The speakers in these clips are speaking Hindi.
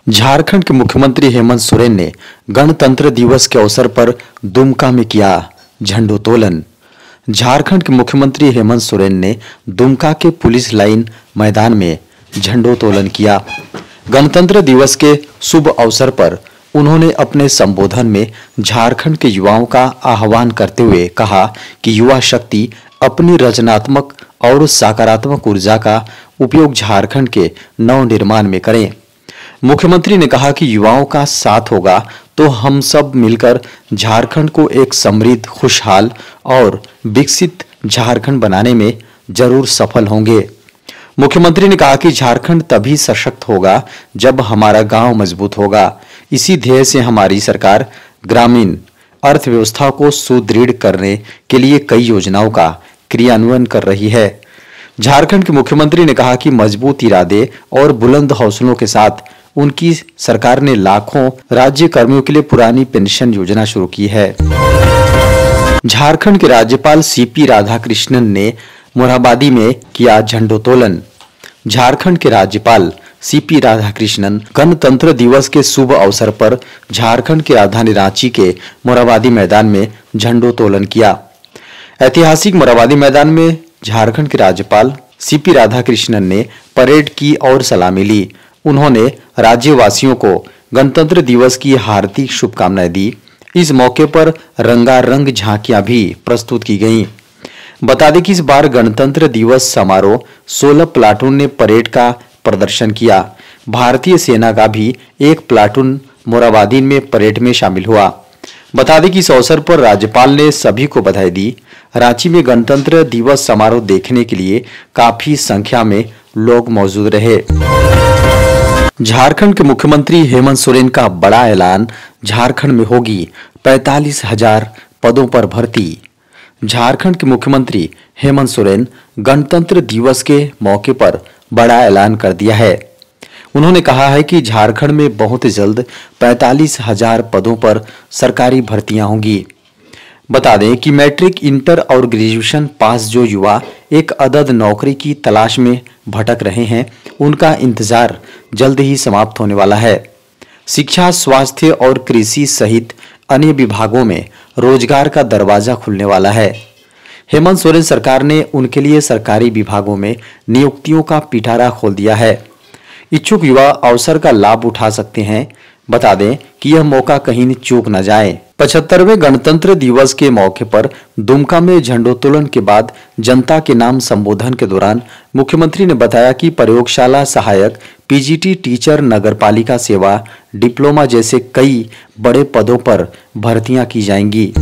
झारखंड के मुख्यमंत्री हेमंत सोरेन ने गणतंत्र दिवस के अवसर पर दुमका में किया झंडोत्तोलन। झारखंड के मुख्यमंत्री हेमंत सोरेन ने दुमका के पुलिस लाइन मैदान में झंडोत्तोलन किया। गणतंत्र दिवस के शुभ अवसर पर उन्होंने अपने संबोधन में झारखंड के युवाओं का आह्वान करते हुए कहा कि युवा शक्ति अपनी रचनात्मक और सकारात्मक ऊर्जा का उपयोग झारखंड के नवनिर्माण में करें। मुख्यमंत्री ने कहा कि युवाओं का साथ होगा तो हम सब मिलकर झारखंड को एक समृद्ध, खुशहाल और विकसित झारखंड बनाने में जरूर सफल होंगे। मुख्यमंत्री ने कहा कि झारखंड तभी सशक्त होगा जब हमारा गांव मजबूत होगा। इसी ध्येय से हमारी सरकार ग्रामीण अर्थव्यवस्था को सुदृढ़ करने के लिए कई योजनाओं का क्रियान्वयन कर रही है। झारखंड के मुख्यमंत्री ने कहा कि मजबूत इरादे और बुलंद हौसलों के साथ उनकी सरकार ने लाखों राज्य कर्मियों के लिए पुरानी पेंशन योजना शुरू की है। झारखंड के राज्यपाल सीपी राधाकृष्णन ने मोरहाबादी में किया झंडोत्तोलन। झारखंड के राज्यपाल सीपी राधाकृष्णन गणतंत्र दिवस के शुभ अवसर पर झारखंड की राजधानी रांची के मोरहाबादी मैदान में झंडोत्तोलन किया। ऐतिहासिक मोरहाबादी मैदान में झारखंड के राज्यपाल सीपी राधाकृष्णन ने परेड की और सलामी ली। उन्होंने राज्यवासियों को गणतंत्र दिवस की हार्दिक शुभकामनाएं दी। इस मौके पर रंगारंग झांकियां भी प्रस्तुत की गईं। बता दें कि इस बार गणतंत्र दिवस समारोह 16 प्लाटून ने परेड का प्रदर्शन किया। भारतीय सेना का भी एक प्लाटून मोरहाबादी में परेड में शामिल हुआ। बता दें कि इस अवसर पर राज्यपाल ने सभी को बधाई दी। रांची में गणतंत्र दिवस समारोह देखने के लिए काफी संख्या में लोग मौजूद रहे। झारखंड के मुख्यमंत्री हेमंत सोरेन का बड़ा ऐलान, झारखंड में होगी 45,000 पदों पर भर्ती। झारखंड के मुख्यमंत्री हेमंत सोरेन गणतंत्र दिवस के मौके पर बड़ा ऐलान कर दिया है। उन्होंने कहा है कि झारखंड में बहुत जल्द 45,000 पदों पर सरकारी भर्तियां होंगी। बता दें कि मैट्रिक, इंटर और ग्रेजुएशन पास जो युवा एक अदद नौकरी की तलाश में भटक रहे हैं, उनका इंतजार जल्द ही समाप्त होने वाला है। शिक्षा, स्वास्थ्य और कृषि सहित अन्य विभागों में रोजगार का दरवाजा खुलने वाला है। हेमंत सोरेन सरकार ने उनके लिए सरकारी विभागों में नियुक्तियों का पिटारा खोल दिया है। इच्छुक युवा अवसर का लाभ उठा सकते हैं। बता दें कि यह मौका कहीं चूक न जाए। 75वें गणतंत्र दिवस के मौके पर दुमका में झंडोत्तोलन के बाद जनता के नाम संबोधन के दौरान मुख्यमंत्री ने बताया कि प्रयोगशाला सहायक, पीजीटी टीचर, नगरपालिका सेवा, डिप्लोमा जैसे कई बड़े पदों पर भर्तियां की जाएंगी।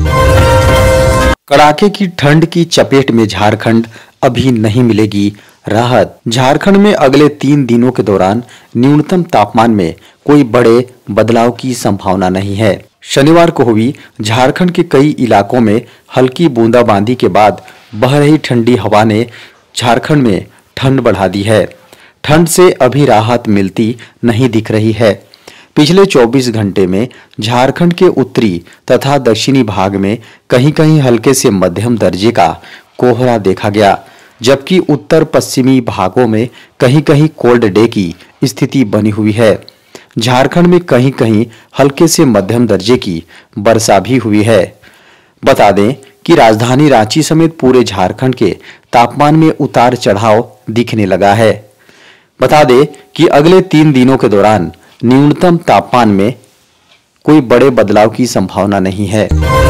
कड़ाके की ठंड की चपेट में झारखंड, अभी नहीं मिलेगी राहत। झारखंड में अगले 3 दिनों के दौरान न्यूनतम तापमान में कोई बड़े बदलाव की संभावना नहीं है। शनिवार को हुई झारखंड के कई इलाकों में हल्की बूंदाबांदी के बाद बह रही ठंडी हवा ने झारखंड में ठंड बढ़ा दी है। ठंड से अभी राहत मिलती नहीं दिख रही है। पिछले 24 घंटे में झारखंड के उत्तरी तथा दक्षिणी भाग में कहीं-कहीं हल्के से मध्यम दर्जे का कोहरा देखा गया, जबकि उत्तर पश्चिमी भागों में कहीं-कहीं कोल्ड डे की स्थिति बनी हुई है। झारखंड में कहीं-कहीं हल्के से मध्यम दर्जे की वर्षा भी हुई है। बता दें कि राजधानी रांची समेत पूरे झारखंड के तापमान में उतार चढ़ाव दिखने लगा है। बता दें कि अगले 3 दिनों के दौरान न्यूनतम तापमान में कोई बड़े बदलाव की संभावना नहीं है।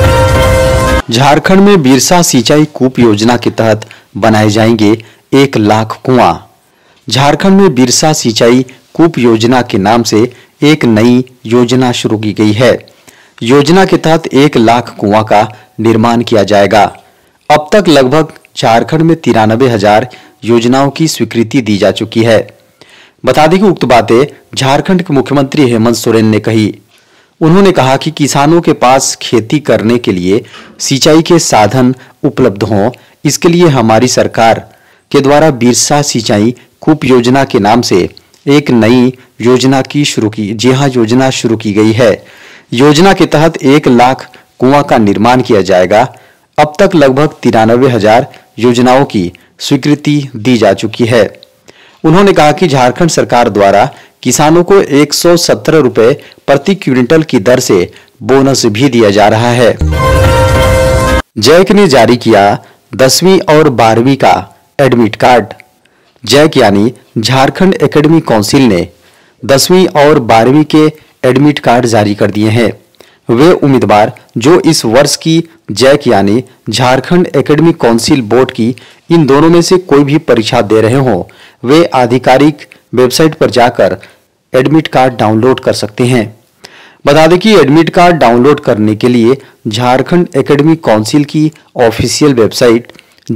झारखंड में बिरसा सिंचाई कूप योजना के तहत बनाए जाएंगे 1 लाख कुआं। झारखंड में बिरसा सिंचाई कूप योजना के नाम से एक नई योजना शुरू की गई है। योजना के तहत 1 लाख कुआं का निर्माण किया जाएगा। अब तक लगभग झारखंड में 93,000 योजनाओं की स्वीकृति दी जा चुकी है। बता दें कि उक्त बातें झारखंड के मुख्यमंत्री हेमंत सोरेन ने कही। उन्होंने कहा कि किसानों के पास खेती करने के लिए सिंचाई के साधन उपलब्ध हों, इसके लिए हमारी सरकार के द्वारा बिरसा सिंचाई कूप योजना के नाम से एक नई योजना योजना शुरू की गई है। योजना के तहत 1 लाख कुआं का निर्माण किया जाएगा। अब तक लगभग 93,000 योजनाओं की स्वीकृति दी जा चुकी है। उन्होंने कहा कि झारखंड सरकार द्वारा किसानों को 117 रुपए प्रति क्विंटल की दर से बोनस भी दिया जा रहा है। जैक ने जारी किया 10वीं और 12वीं का एडमिट कार्ड। जैक यानी झारखंड एकेडमिक काउंसिल ने 10वीं और 12वीं के एडमिट कार्ड जारी कर दिए हैं। वे उम्मीदवार जो इस वर्ष की जैक यानी झारखंड एकेडमिक काउंसिल बोर्ड की इन दोनों में से कोई भी परीक्षा दे रहे हों, वे आधिकारिक वेबसाइट पर जाकर एडमिट कार्ड डाउनलोड कर सकते हैं। बता दें कि एडमिट कार्ड डाउनलोड करने के लिए झारखंड एकेडमिक काउंसिल की ऑफिशियल वेबसाइट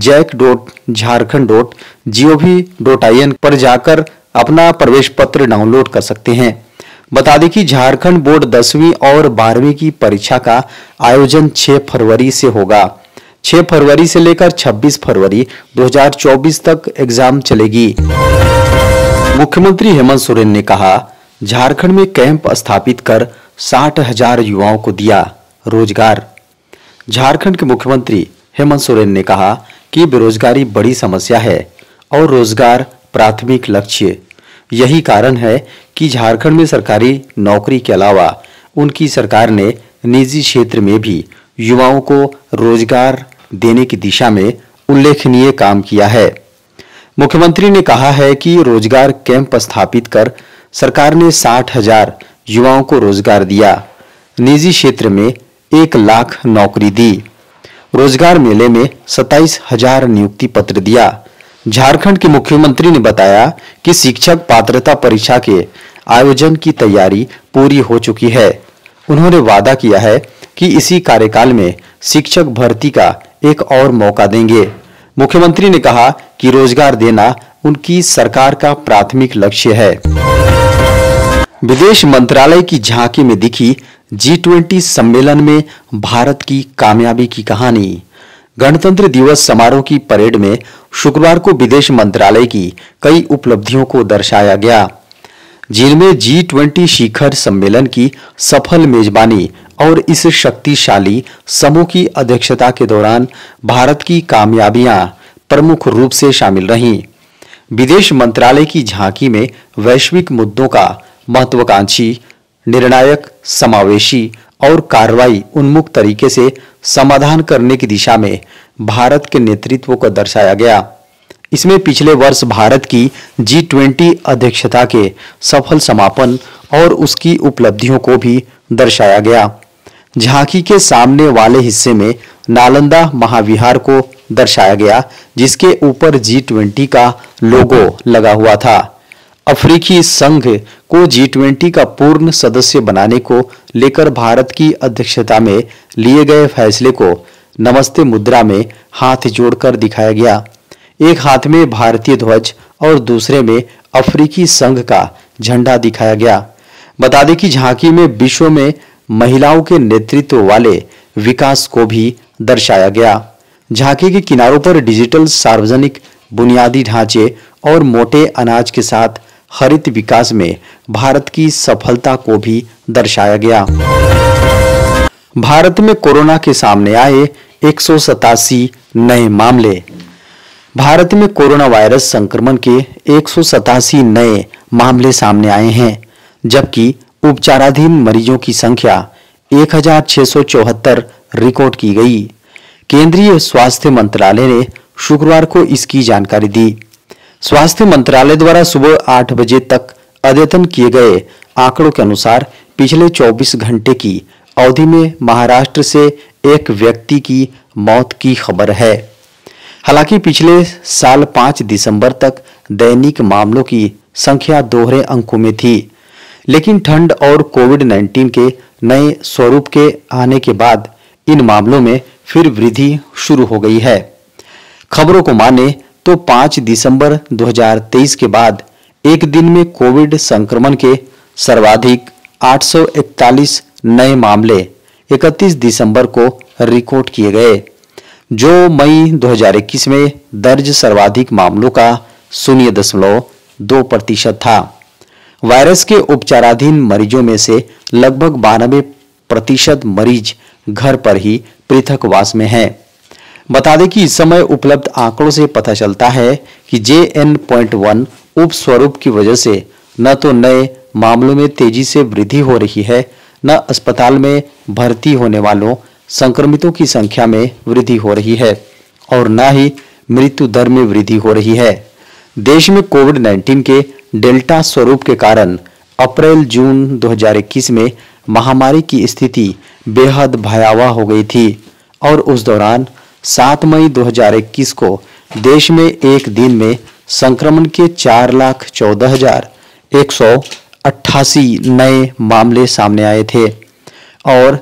jack.jharkhand.gov.in पर जाकर अपना प्रवेश पत्र डाउनलोड कर सकते हैं। बता दें कि झारखंड बोर्ड 10वीं और 12वीं की परीक्षा का आयोजन 6 फरवरी से होगा। 6 फरवरी से लेकर 26 फरवरी 2024 तक एग्जाम चलेगी। मुख्यमंत्री हेमंत सोरेन ने कहा, झारखंड में कैंप स्थापित कर 60,000 युवाओं को दिया रोजगार। झारखंड के मुख्यमंत्री हेमंत सोरेन ने कहा कि बेरोजगारी बड़ी समस्या है और रोजगार प्राथमिक लक्ष्य। यही कारण है कि झारखंड में सरकारी नौकरी के अलावा उनकी सरकार ने निजी क्षेत्र में भी युवाओं को रोजगार देने की दिशा में उल्लेखनीय काम किया है। मुख्यमंत्री ने कहा है कि रोजगार कैंप स्थापित कर सरकार ने 60,000 युवाओं को रोजगार दिया। निजी क्षेत्र में 1 लाख नौकरी दी। रोजगार मेले में 27,000 नियुक्ति पत्र दिया। झारखंड के मुख्यमंत्री ने बताया कि शिक्षक पात्रता परीक्षा के आयोजन की तैयारी पूरी हो चुकी है। उन्होंने वादा किया है कि इसी कार्यकाल में शिक्षक भर्ती का एक और मौका देंगे। मुख्यमंत्री ने कहा कि रोजगार देना उनकी सरकार का प्राथमिक लक्ष्य है। विदेश मंत्रालय की झांकी में दिखी G20 सम्मेलन में भारत की कामयाबी की कहानी। गणतंत्र दिवस समारोह की परेड में शुक्रवार को विदेश मंत्रालय की कई उपलब्धियों को दर्शाया गया, जिनमें G20 शिखर सम्मेलन की सफल मेजबानी और इस शक्तिशाली समूह की अध्यक्षता के दौरान भारत की कामयाबियां प्रमुख रूप से शामिल रहीं। विदेश मंत्रालय की झांकी में वैश्विक मुद्दों का महत्वाकांक्षी, निर्णायक, समावेशी और कार्रवाई उन्मुख तरीके से समाधान करने की दिशा में भारत के नेतृत्व को दर्शाया गया। इसमें पिछले वर्ष भारत की G20 अध्यक्षता के सफल समापन और उसकी उपलब्धियों को भी दर्शाया गया। झांकी के सामने वाले हिस्से में नालंदा महाविहार को दर्शाया गया, जिसके ऊपर G20 का लोगो लगा हुआ था। अफ्रीकी संघ को G20 का पूर्ण सदस्य बनाने को लेकर भारत की अध्यक्षता में लिए गए फैसले को नमस्ते मुद्रा में हाथ जोड़कर दिखाया गया। एक हाथ में भारतीय ध्वज और दूसरे में अफ्रीकी संघ का झंडा दिखाया गया। बता दें कि झांकी में विश्व में महिलाओं के नेतृत्व वाले विकास को भी दर्शाया गया। झांकी के किनारों पर डिजिटल सार्वजनिक बुनियादी ढांचे और मोटे अनाज के साथ हरित विकास में भारत की सफलता को भी दर्शाया गया। भारत में कोरोना के सामने आए 187 नए मामले। भारत में कोरोना वायरस संक्रमण के 187 नए मामले सामने आए हैं, जबकि उपचाराधीन मरीजों की संख्या 1674 रिकॉर्ड की गई। केंद्रीय स्वास्थ्य मंत्रालय ने शुक्रवार को इसकी जानकारी दी। स्वास्थ्य मंत्रालय द्वारा सुबह 8 बजे तक अद्यतन किए गए आंकड़ों के अनुसार पिछले 24 घंटे की अवधि में महाराष्ट्र से एक व्यक्ति की मौत की खबर है। हालांकि पिछले साल 5 दिसंबर तक दैनिक मामलों की संख्या दोहरे अंकों में थी, लेकिन ठंड और कोविड-19 के नए स्वरूप के आने के बाद इन मामलों में फिर वृद्धि शुरू हो गई है। खबरों को माने तो 5 दिसंबर 2023 के बाद एक दिन में कोविड संक्रमण के सर्वाधिक 841 नए मामले 31 दिसंबर को रिकॉर्ड किए गए, जो मई 2021 में दर्ज सर्वाधिक मामलों का 0.2% था। वायरस के उपचाराधीन मरीजों में से लगभग 92% मरीज घर पर ही पृथकवास में हैं। बता दें कि इस समय उपलब्ध आंकड़ों से पता चलता है कि JN.1 उप स्वरूप की वजह से न तो नए मामलों में तेजी से वृद्धि हो रही है, न अस्पताल में भर्ती होने वालों संक्रमितों की संख्या में वृद्धि हो रही है और न ही मृत्यु दर में वृद्धि हो रही है। देश में कोविड-19 के डेल्टा स्वरूप के कारण अप्रैल-जून 2021 में महामारी की स्थिति बेहद भयावह हो गई थी और उस दौरान 7 मई 2021 को देश में एक दिन में संक्रमण के 4,14,188 नए मामले सामने आए थे और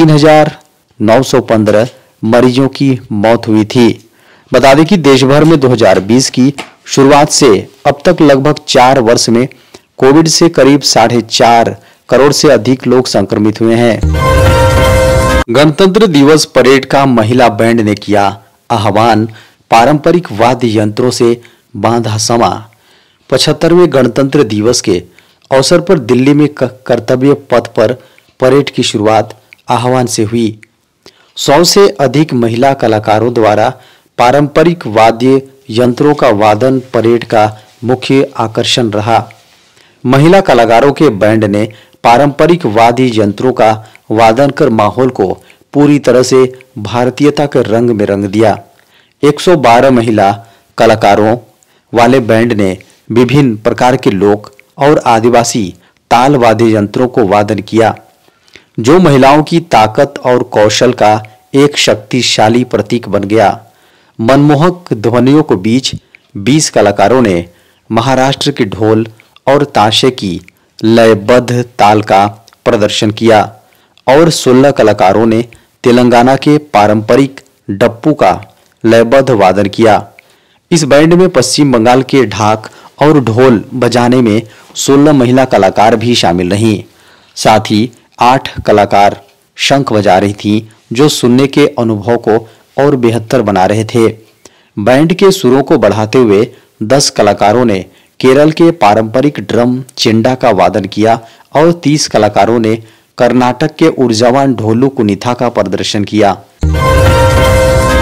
3,915 मरीजों की मौत हुई थी। बता दें कि देश भर में 2020 की शुरुआत से अब तक लगभग 4 वर्ष में कोविड से करीब 4.5 करोड़ से अधिक लोग संक्रमित हुए हैं। गणतंत्र दिवस परेड का महिला बैंड ने किया आह्वान, पारंपरिक वाद्य यंत्रों से बांधा समा। 75वें गणतंत्र दिवस के अवसर पर दिल्ली में कर्तव्य पथ पर परेड की शुरुआत आह्वान से हुई। 100 से अधिक महिला कलाकारों द्वारा पारंपरिक वाद्य यंत्रों का वादन परेड का मुख्य आकर्षण रहा। महिला कलाकारों के बैंड ने पारंपरिक वाद्य यंत्रों का वादन कर माहौल को पूरी तरह से भारतीयता के रंग में रंग दिया। 112 महिला कलाकारों वाले बैंड ने विभिन्न प्रकार के लोक और आदिवासी ताल वाद्य यंत्रों को वादन किया, जो महिलाओं की ताकत और कौशल का एक शक्तिशाली प्रतीक बन गया। मनमोहक ध्वनियों के बीच 20 कलाकारों ने महाराष्ट्र के ढोल और ताशे की लयबद्ध ताल का प्रदर्शन किया और 16 कलाकारों ने तेलंगाना के पारंपरिक डप्पू का लयबद्ध वादन किया। इस बैंड में पश्चिम बंगाल के ढाक और ढोल बजाने में 16 महिला कलाकार भी शामिल रहीं। साथ ही 8 कलाकार शंख बजा रही थीं, जो सुनने के अनुभव को और बेहतर बना रहे थे। बैंड के सुरों को बढ़ाते हुए 10 कलाकारों ने केरल के पारंपरिक ड्रम चेंडा का वादन किया और 30 कलाकारों ने कर्नाटक के ऊर्जावान ढोलू कुनिथा का प्रदर्शन किया।